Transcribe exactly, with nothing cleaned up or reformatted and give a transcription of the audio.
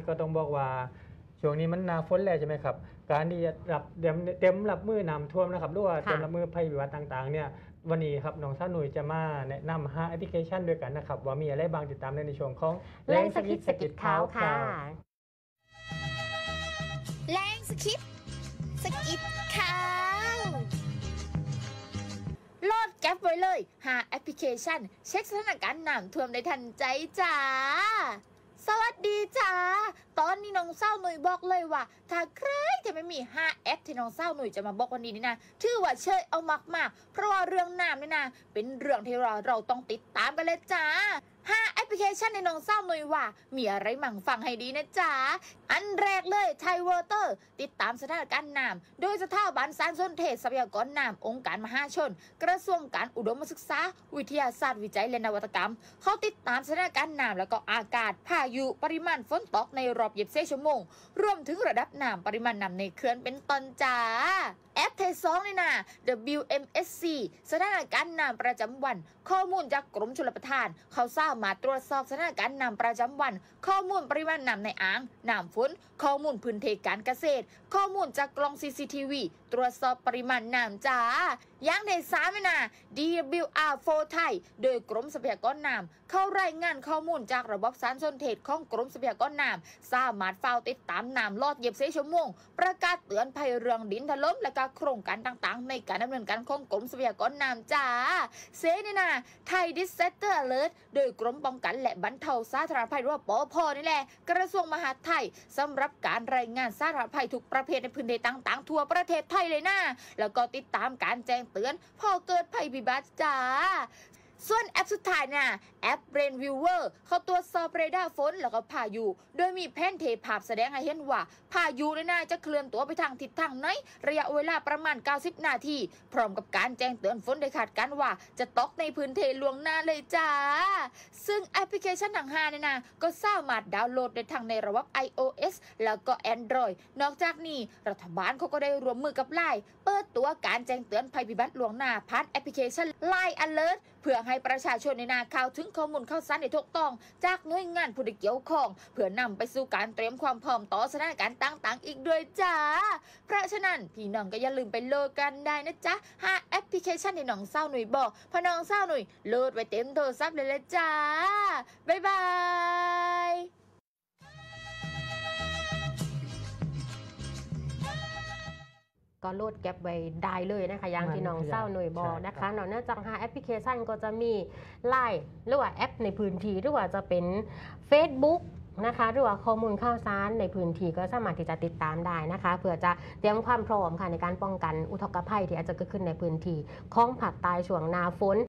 ก็ต้องบอกว่าช่วงนี้มันหนาฝนแล้วใช่ไหมครับการที่จะรับเต็มเต็มรับมือน้ำท่วมนะครับหรือว่าเต็มรับมือภัยพิบัติต่างๆเนี่ยวันนี้ครับน้องสาวหนุ่ยจะมาแนะนำห้าแอปพลิเคชันด้วยกันนะครับว่ามีอะไรบ้างติดตามในช่วงของแรงสกิดสกิดข่าวค่ะแรงสกิดสกิดข่าวโหลดแก๊ปไว้เลยหาแอปพลิเคชันเช็คสถานการณ์น้ำท่วมในทันใจจ้าสวัสดีจ้าตอนนี้น้องเศร้าหนุ่ยบอกเลยว่าถ้าใครจะไม่มีห้าแอปที่น้องเศร้าหนุ่ยจะมาบอกวันนี้นี่นะถือว่าเชยเอามากๆเพราะว่าเรื่องน้ำนี่นะเป็นเรื่องที่เราเราต้องติดตามกันเลยจ้าห้าแอปพลิเคชันในน้องเศร้าหนุ่ยว่ามีอะไรมั่งฟังให้ดีนะจ๊ะอันแรกเลยไทยเวอร์เตอร์ติดตามสถานการณ์น้ำโดยสถาบันสารสนเทศทรัพยากรน้ำองค์การมหาชนกระทรวงการอุดมศึกษาวิทยาศาสตร์วิจัยและนวัตกรรมเขาติดตามสถานการณ์น้ำแล้วก็อากาศพายุปริมาณฝนตกในรอบยี่สิบสี่ชั่วโมงรวมถึงระดับน้ำปริมาณน้ำในเขื่อนเป็นต้นจ้าแอปไทยสองนี่นะ ดับเบิลยู เอ็ม เอส ซี สถานการณ์น้ำประจำวันข้อมูลจากกรมชลประทานเขาสามารถตรวจสอบสถานการณ์น้ำประจำวันข้อมูลปริมาณน้ำในอ่างน้ำฝนข้อมูลพื้นที่การเกษตรข้อมูลจากกล้อง ซี ซี ที วี ตรวจสอบปริมาณน้ำจ้าอย่างในสามนี่นะ ดี ดับเบิลยู อาร์ โฟร์ ไทยโดยกรมทรัพยากรน้ำเข้ารายงานข้อมูลจากระบบสารสนเทศของกรมทรัพยากรน้ำสามารถเฝ้าติดตามน้ำลอดยี่สิบสี่ชั่วโมงประกาศเตือนภัยเรื่องดินถล่มและก็โครงการต่างๆในการดำเนินการของกรมทรัพยากรน้ำจ้าเซนี่นะไทย Disaster Alert โดยกรมป้องกันและบรรเทาสาธารณภัยหรือว่าปอพนี่แหละกระทรวงมหาดไทยสำหรับการรายงานสาธารณภัยทุกประเภทในพื้นที่ต่างๆทั่วประเทศไทยเลยนะแล้วก็ติดตามการแจ้งเตือนพอเกิดภัยพิบัติจ้าส่วนแอปสุดท้ายน่ะแอป Rain Viewer เขาตรวจสอบเรดาร์ฝนแล้วก็พายุโดยมีแผนที่ภาพแสดงให้เห็นว่าพายุในน่าจะเคลื่อนตัวไปทางทิศทางไหนระยะเวลาประมาณเก้าสิบนาทีพร้อมกับการแจ้งเตือนฝนได้คาดการณ์ว่าจะตกในพื้นที่ล่วงหน้าเลยจ้าซึ่งแอปพลิเคชันทั้งห้าเนี่ยนะก็สามารถดาวน์โหลดได้ทั้งในระบบ ไอ โอ เอส แล้วก็ Android นอกจากนี้รัฐบาลเขาก็ได้ร่วมมือกับ ไลน์ เปิดตัวการแจ้งเตือนภัยพิบัติล่วงหน้าผ่านแอปพลิเคชัน ไลน์ Alert เพื่อให้ประชาชนในนาข่าวถึงข้อมูลข่าวสารในถูกต้องจากหน่วยงานผู้ที่เกี่ยวข้องเพื่อนำไปสู่การเตรียมความพร้อมต่อสถานการณ์ต่างๆอีกด้วยจ้าเพราะฉะนั้นพี่น้องก็อย่าลืมไปโหลดกันได้นะจ๊ะหาแอปพลิเคชันที่น้องเศร้าหนุ่ยบอกพอน้องเศร้าหนุ่ยโหลดไว้เต็มโทรศัพท์เลยละจ้าบ๊ายบายก็โหลดแก็บไว้ได้เลยนะคะอย่างที่น้องเศร้าหน่วยบอกนะคะนอกจากหาแอปพลิเคชันก็จะมี ไลน์ หรือว่าแอปในพื้นที่หรือว่าจะเป็น เฟซบุ๊ก นะคะหรือว่าข้อมูลข่าวสารในพื้นที่ก็สามารถที่จะติดตามได้นะคะเพื่อจะเตรียมความพร้อมค่ะในการป้องกันอุทกภัยที่อาจจะเกิดขึ้นในพื้นที่ของภาคใต้ช่วงหน้าฝน